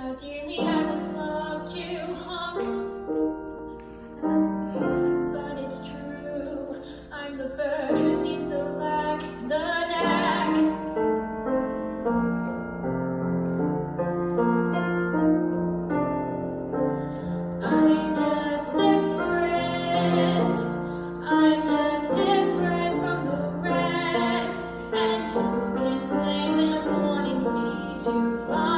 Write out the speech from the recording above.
how dearly I would love to honk. But it's true, I'm the bird who seems to lack the knack. I'm just different. I'm just different from the rest. And who can blame them wanting me to find